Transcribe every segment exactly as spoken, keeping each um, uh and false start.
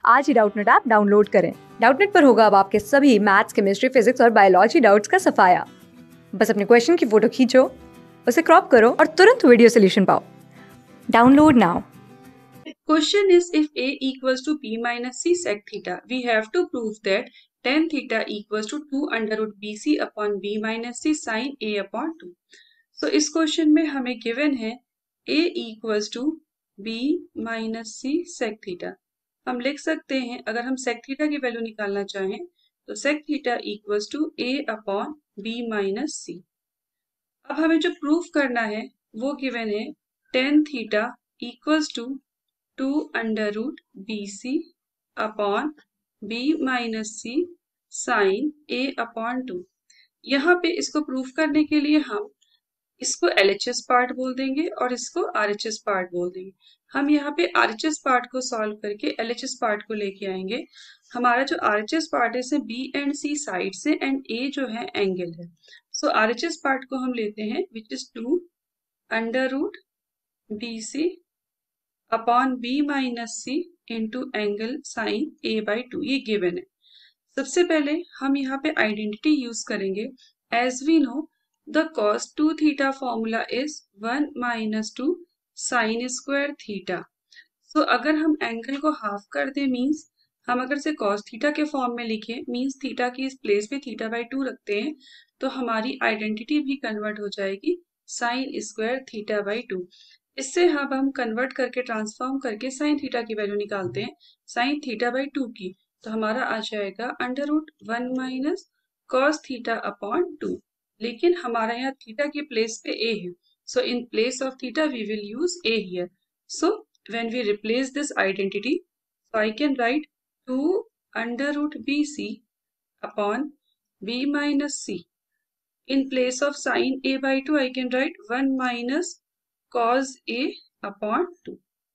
आज ही Doubtnut app download करें। डाउटनेट पर होगा अब आपके सभी मैथ्स, केमिस्ट्री, फिजिक्स और बायोलॉजी डाउट्स का सफाया। बस अपने क्वेश्चन की फोटो खींचो, उसे क्रॉप करो और तुरंत वीडियो सोल्यूशन पाओ। Download now. Question is, if A equals to B minus C sec theta, we have to prove that tan theta equals to two under root B C upon B minus C sin A upon two. So इस question में हमें given है A equals to B minus C sec theta. हम लिख सकते हैं, अगर हम sec theta की वैल्यू निकालना चाहें तो sec theta equals to A upon B minus C. अब हमें जो प्रूफ करना है वो गिवन है tan theta equals to two under root B C upon B minus C sine A upon two. यहाँ पे इसको प्रूफ करने के लिए हम इसको एल एच एस पार्ट बोल देंगे और इसको आर एच एस पार्ट बोल देंगे। हम यहाँ पे आर एच एस पार्ट को सॉल्व करके एल एच एस पार्ट को लेके आएंगे। हमारा जो आर एच एस पार्ट है इसे बी एंड सी साइड से एंड ए जो है एंगल है। So R H S part को हम लेते हैं which is two under root B C upon B minus C into angle sine A by two, ये गिवन है। सबसे पहले हम यहाँ पे आइडेंटिटी यूज करेंगे। As we know the cos two theta formula is one minus two sine square theta. So अगर हम एंगल को हाफ कर दे मीन्स हम अगर से कॉस थीटा के फॉर्म में लिखे मीन्स थीटा की इस प्लेस पे थीटा बाई टू रखते हैं तो हमारी आइडेंटिटी भी कन्वर्ट हो जाएगी sine square theta by two. इससे अब हम कन्वर्ट करके ट्रांसफॉर्म करके साइन थीटा की वैल्यू निकालते हैं साइन थीटा बाई टू की, तो हमारा आ जाएगा under root one minus cos theta upon two. लेकिन हमारा यहाँ थीटा की प्लेस पे ए है, so in place of theta we will use A here. So when we replace this identity so I can write two under root B C upon B minus C. in place of sin a by two I can write one minus cos a upon two.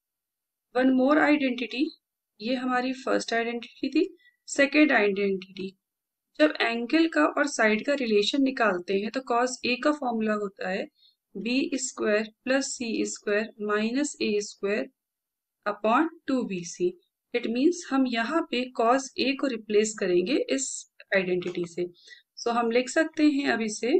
One more identity, ये हमारी first identity थी। Second identity, जब angle का और side का relation निकालते हैं तो cos a का फॉर्मूला होता है B square plus C square minus A square upon two B C. It means हम यहाँ पे cos a को रिप्लेस करेंगे इस आइडेंटिटी से। सो so, हम लिख सकते हैं अब इसे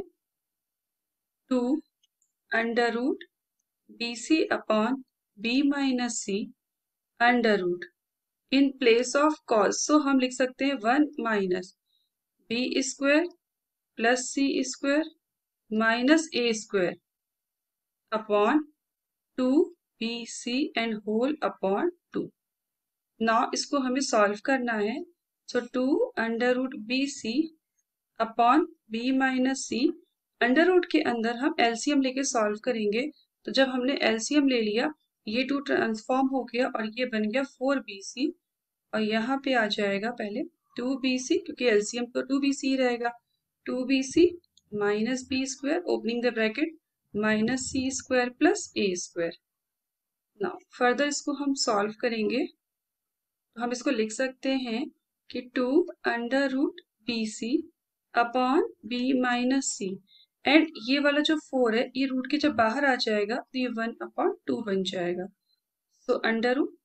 two under root B C upon B minus C under root in place of cos, so हम लिख सकते हैं one minus B square plus C square minus A square upon two B C and whole upon two. Now इसको हमें solve करना है। So two under root B C upon B minus C, under root के अंदर हम LCM लेके solve करेंगे। तो जब हमने एलसीएम ले लिया ये टू ट्रांसफॉर्म हो गया और ये बन गया फोर बी सी और यहाँ पे आ जाएगा पहले टू बी सी क्योंकि एलसीएम तो टू बी सी रहेगा। Two B C minus B square opening the bracket minus C square plus A square. Now further इसको हम सॉल्व करेंगे तो हम इसको लिख सकते हैं कि two under root B C upon B minus C and ये वाला जो फोर है ये रूट के जब बाहर आ जाएगा तो ये वन अपॉन टू बन जाएगा। So under root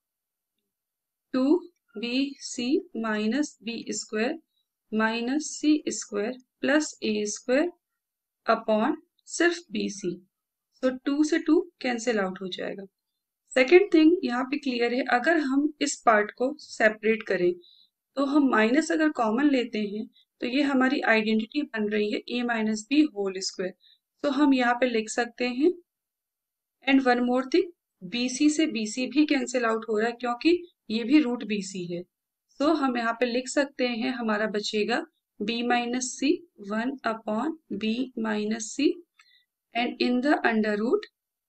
two B C minus B square minus C square plus A square upon सिर्फ बी सी। सो टू से टू कैंसिल आउट हो जाएगा। सेकेंड थिंग यहाँ पे क्लियर है, अगर हम इस पार्ट को सेपरेट करें तो हम माइनस अगर कॉमन लेते हैं तो ये हमारी आइडेंटिटी बन रही है A minus B whole square. तो हम यहाँ पे लिख सकते हैं and one more thing BC से बीसी भी कैंसिल आउट हो रहा है क्योंकि ये भी रूट बीसी है। सो so, हम यहाँ पे लिख सकते हैं हमारा बचेगा B minus C one upon B minus C and in the under root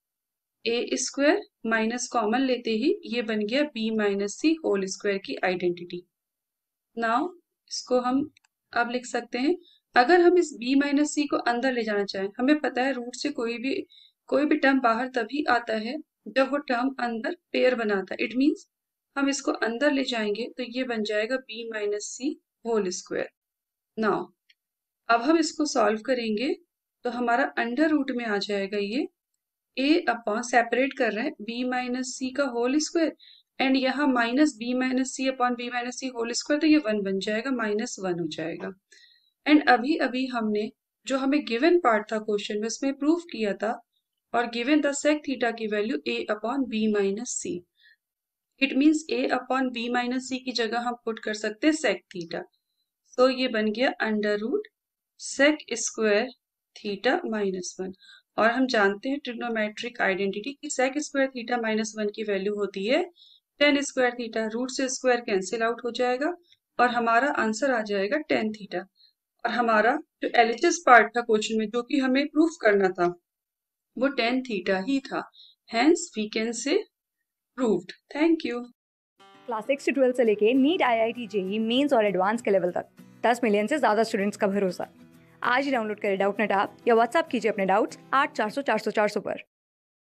A square minus common लेते ही ये बन गया B minus C whole square की आइडेंटिटी। नाउ इसको हम अब लिख सकते हैं, अगर हम इस b माइनस सी को अंदर ले जाना चाहें, हमें पता है रूट से कोई भी कोई भी टर्म बाहर तभी आता है जब वो टर्म अंदर पेयर बनाता है। इट मीन्स हम इसको अंदर ले जाएंगे तो ये बन जाएगा b minus C whole square. Now अब हम इसको सॉल्व करेंगे तो हमारा अंडर रूट में आ जाएगा ये a अपॉन सेपरेट कर रहे हैं b माइनस सी का होल स्क्वायर एंड यहाँ minus B minus C upon B minus C whole square, तो ये वन बन जाएगा, माइनस वन हो जाएगा। एंड अभी अभी हमने जो हमें गिवन पार्ट था क्वेश्चन में उसमें प्रूफ किया था, और गिवन द सेक थीटा की value a upon B minus C. It means a upon B minus C की जगह हम पुट कर सकते हैं सेक थीटा। सो ये बन गया under root sec square theta minus one. और हम जानते हैं ट्रिग्नोमेट्रिक आइडेंटिटी कि sec square theta minus one की वैल्यू होती है टेन स्क्वायर थीटा। रूट से स्क्वायर कैंसिल आउट हो जाएगा और हमारा आंसर आ जाएगा टेन थीटा। और हमारा जो एलएचएस पार्ट था क्वेश्चन में जो कि हमें प्रूफ करना था वो टेन थीटा ही था। Hence we can say proved. Thank you. Class six से ट्वेल्थ से लेके NEET, I I T, JEE, mains और एडवांस के लेवल तक दस मिलियन से ज़्यादा स्टूडेंट्स का भरोसा। आज ही डाउनलोड करें डाउटनेट ऐप या व्हाट्सएप कीजिए अपने डाउट्स आठ चार सौ चार सौ चार सौ पर।